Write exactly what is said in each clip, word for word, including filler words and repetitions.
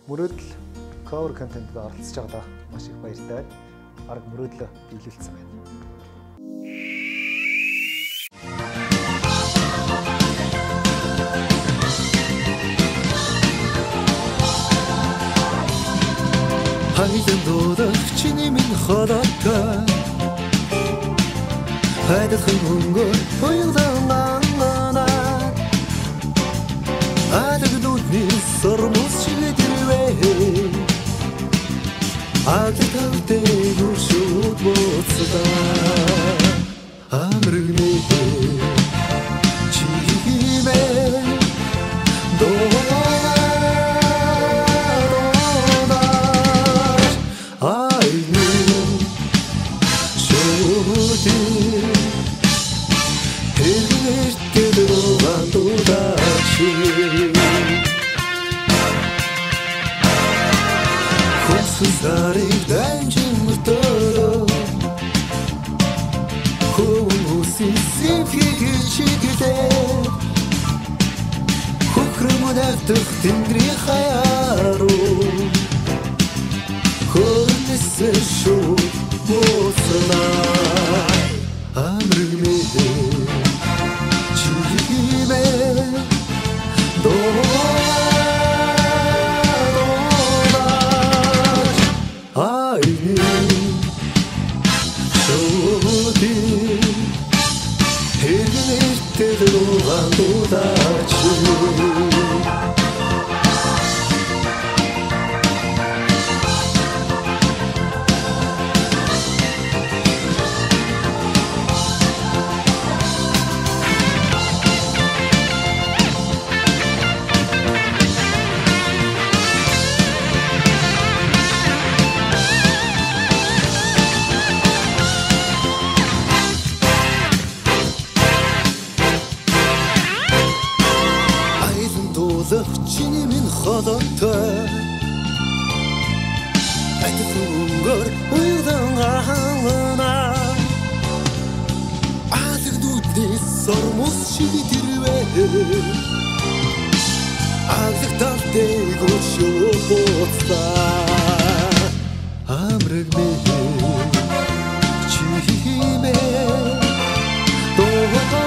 Мөрөөдөл cover content-д оролцож байгаадаа маш их баяртай байна. Арга мөрөөдлөө биелүүлсэн байна. Хайдан дуудах чиний минь холоотой хайдах хөнгөр хоёулаа нанаа адаг дуудны сормос шилдэрвэ адаг тавтай гүшүүд боцдаа амрэгнэ чимээ доо Хосарыг данжин мөртөө хүмүүсийн симфиг чиглээ хөхрөмөдөлтөх тэнгэрийн хаяаруу хөрнөсөө шүү боснаа амрэгнэ чимээ доо чиний минь холоотой айдаг хөнгөр хоёулаа нанаа адаг дуудны сормос шилдэрвэ адаг тавтай гүшүүд боцдаа амрэгнэ чимээ доо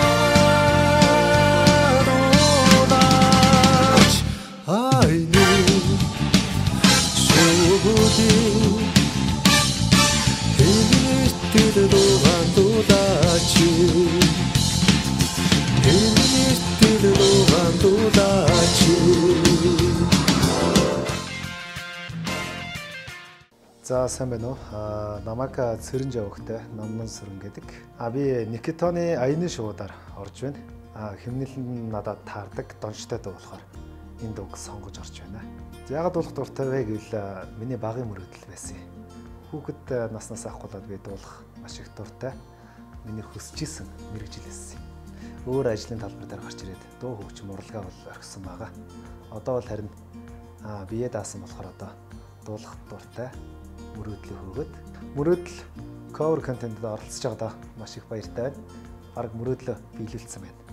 За сайн байна уу? Аа намайг Цэрэн Жавхтай Номнон Сүрэн гэдэг. А би Никитоны аяны шуудаар орж байна. А хэмнэлэн надад таардаг дончтой дуу болохоор энэ дууг сонгож орж байна. Яагаад дуулах дуртай вэ гэвэл миний багын мөрөөдөл байсан. Хүүхэд наснаас ахгуулаад би дуулах маш их дуртай. Миний хүсэжсэн мэрэгжил байсан. Өөр ажлын талбар дээр гарч ирээд дуу хөгжим урлагаа бол орхисон байгаа. Одоо бол харин аа бие даасан болохоор одоо дуулах дуртай. Мөрөөдлөө хөөгд мөрөөдөл cover content-д оролцож байгаадаа маш их баяртай байна. Арга мөрөөдлөө биелүүлсэн байна.